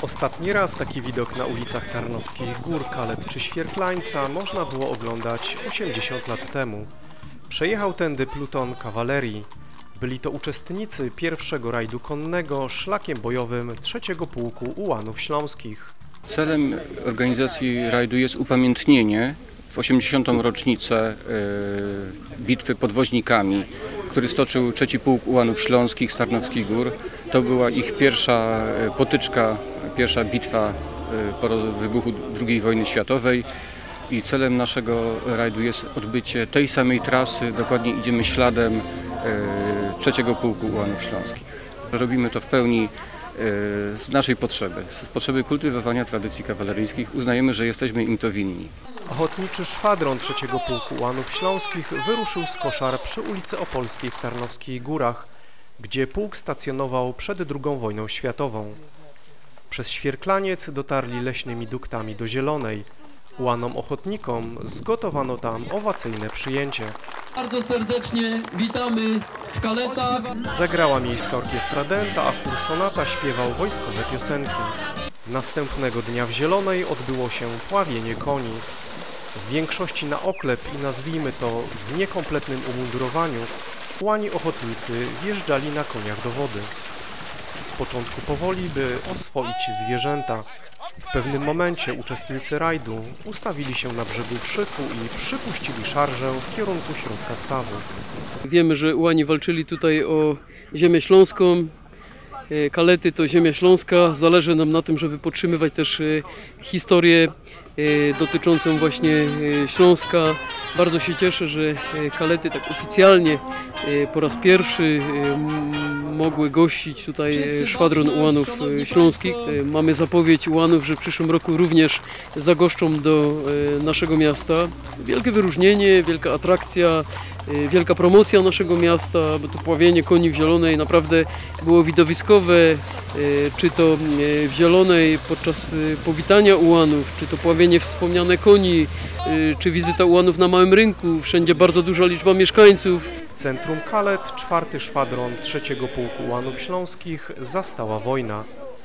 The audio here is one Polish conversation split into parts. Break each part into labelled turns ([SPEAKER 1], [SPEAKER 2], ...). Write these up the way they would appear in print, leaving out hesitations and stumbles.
[SPEAKER 1] Ostatni raz taki widok na ulicach Tarnowskich Gór, Kalet czy Świerklańca można było oglądać 80 lat temu. Przejechał tędy pluton kawalerii. Byli to uczestnicy pierwszego rajdu konnego szlakiem bojowym III Pułku Ułanów Śląskich.
[SPEAKER 2] Celem organizacji rajdu jest upamiętnienie w 80. rocznicę bitwy pod Woźnikami, który stoczył III Pułk Ułanów Śląskich z Tarnowskich Gór. To była ich pierwsza potyczka, pierwsza bitwa po wybuchu II wojny światowej i celem naszego rajdu jest odbycie tej samej trasy. Dokładnie idziemy śladem III Pułku Ułanów Śląskich. Robimy to w pełni z naszej potrzeby, z potrzeby kultywowania tradycji kawaleryjskich. Uznajemy, że jesteśmy im to winni.
[SPEAKER 1] Ochotniczy szwadron III Pułku Ułanów Śląskich wyruszył z Koszar przy ulicy Opolskiej w Tarnowskich Górach, gdzie pułk stacjonował przed II wojną światową. Przez Świerklaniec dotarli leśnymi duktami do Zielonej. Ułanom ochotnikom zgotowano tam owacyjne przyjęcie.
[SPEAKER 3] Bardzo serdecznie witamy w Kaletach.
[SPEAKER 1] Zagrała miejska orkiestra Dęta, a chór Sonata śpiewał wojskowe piosenki. Następnego dnia w Zielonej odbyło się pławienie koni. W większości na oklep i nazwijmy to w niekompletnym umundurowaniu ułani ochotnicy wjeżdżali na koniach do wody. Z początku powoli, by oswoić zwierzęta. W pewnym momencie uczestnicy rajdu ustawili się na brzegu Wszyku i przypuścili szarżę w kierunku środka stawu.
[SPEAKER 3] Wiemy, że ułani walczyli tutaj o ziemię śląską. Kalety to ziemia śląska. Zależy nam na tym, żeby podtrzymywać też historię dotyczącą właśnie Śląska. Bardzo się cieszę, że Kalety tak oficjalnie po raz pierwszy mogły gościć tutaj szwadron Ułanów Śląskich. Mamy zapowiedź Ułanów, że w przyszłym roku również zagoszczą do naszego miasta. Wielkie wyróżnienie, wielka atrakcja, wielka promocja naszego miasta, bo to pławienie koni w Zielonej naprawdę było widowiskowe, czy to w Zielonej podczas powitania Ułanów, czy to pławienie wspomniane koni, czy wizyta Ułanów na Małym Rynku, wszędzie bardzo duża liczba mieszkańców.
[SPEAKER 1] W centrum Kalet 4. szwadron III Pułku Ułanów Śląskich zastała wojna.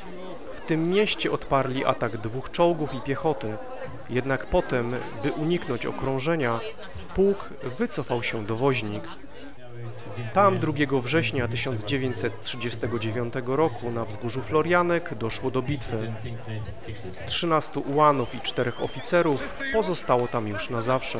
[SPEAKER 1] W tym mieście odparli atak 2 czołgów i piechoty. Jednak potem, by uniknąć okrążenia, pułk wycofał się do Woźnik. Tam 2 września 1939 roku na wzgórzu Florianek doszło do bitwy. 13 ułanów i 4 oficerów pozostało tam już na zawsze.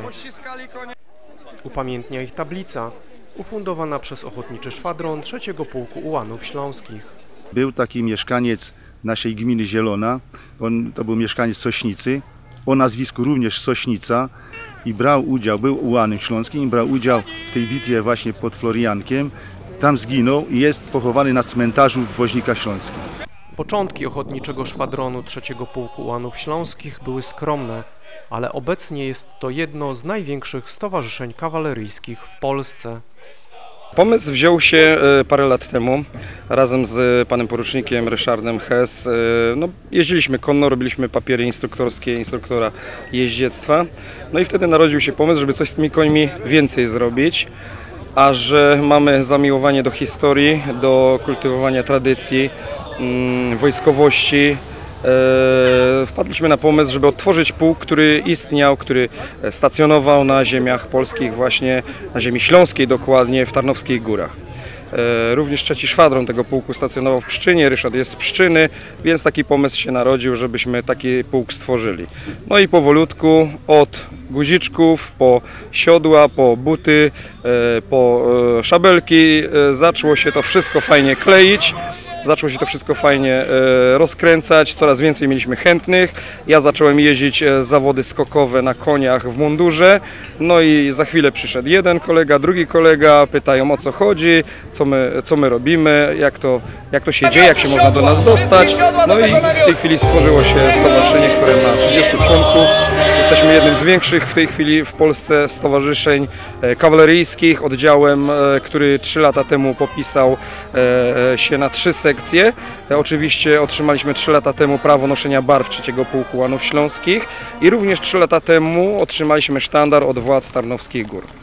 [SPEAKER 1] Upamiętnia ich tablica, ufundowana przez Ochotniczy Szwadron III Pułku Ułanów Śląskich.
[SPEAKER 4] Był taki mieszkaniec naszej gminy Zielona, to był mieszkaniec Sośnicy, o nazwisku również Sośnica i brał udział, był Ułanem Śląskim i brał udział w tej bitwie właśnie pod Floriankiem. Tam zginął i jest pochowany na cmentarzu w Woźnikach Śląskich.
[SPEAKER 1] Początki Ochotniczego Szwadronu III Pułku Ułanów Śląskich były skromne, ale obecnie jest to jedno z największych stowarzyszeń kawaleryjskich w Polsce.
[SPEAKER 5] Pomysł wziął się parę lat temu razem z panem porucznikiem Ryszardem Hess. Jeździliśmy konno, robiliśmy papiery instruktorskie, instruktora jeździectwa. No i wtedy narodził się pomysł, żeby coś z tymi końmi więcej zrobić, a że mamy zamiłowanie do historii, do kultywowania tradycji, wojskowości. Wpadliśmy na pomysł, żeby otworzyć pułk, który istniał, który stacjonował na ziemiach polskich, właśnie na ziemi śląskiej dokładnie, w Tarnowskich Górach. Również 3. szwadron tego pułku stacjonował w Pszczynie, Ryszard jest z Pszczyny, więc taki pomysł się narodził, żebyśmy taki pułk stworzyli. No i powolutku od guziczków, po siodła, po buty, po szabelki zaczęło się to wszystko fajnie kleić. Zaczęło się to wszystko fajnie rozkręcać, coraz więcej mieliśmy chętnych. Ja zacząłem jeździć zawody skokowe na koniach w mundurze. No i za chwilę przyszedł jeden kolega, drugi kolega, pytają o co chodzi, co my robimy, jak to się dzieje, jak się można do nas dostać. No i w tej chwili stworzyło się stowarzyszenie, które ma 30 członków. Jesteśmy jednym z większych w tej chwili w Polsce stowarzyszeń kawaleryjskich, oddziałem, który 3 lata temu popisał się na 3 sekcje. Oczywiście otrzymaliśmy 3 lata temu prawo noszenia barw III Pułku Ułanów Śląskich i również 3 lata temu otrzymaliśmy sztandar od władz Tarnowskich Gór.